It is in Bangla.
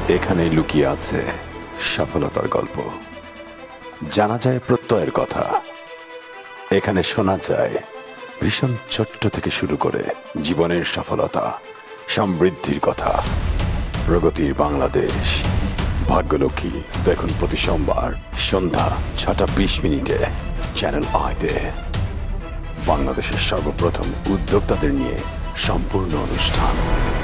এখানে লুকিয়ে আছে সফলতার গল্প, জানা যায় প্রত্যয়ের কথা। এখানে শোনা যায় ভীষণ ছোট্ট থেকে শুরু করে জীবনের সফলতা, সমৃদ্ধির কথা। প্রগতির বাংলাদেশ, ভাগ্যলক্ষ্মী দেখুন প্রতি সোমবার সন্ধ্যা 6:20 চ্যানেল আইতে। বাংলাদেশের সর্বপ্রথম উদ্যোক্তাদের নিয়ে সম্পূর্ণ অনুষ্ঠান।